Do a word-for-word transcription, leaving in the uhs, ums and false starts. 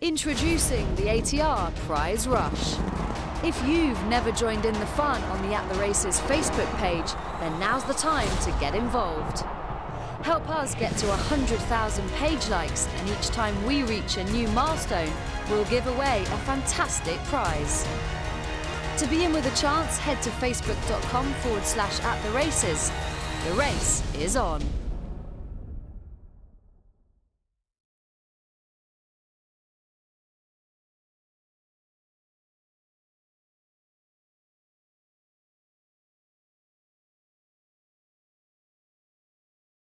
Introducing the A T R Prize Rush. If you've never joined in the fun on the At The Races Facebook page, then now's the time to get involved. Help us get to one hundred thousand page likes, and each time we reach a new milestone, we'll give away a fantastic prize. To be in with a chance, head to facebook.com forward slash at the races. The race is on.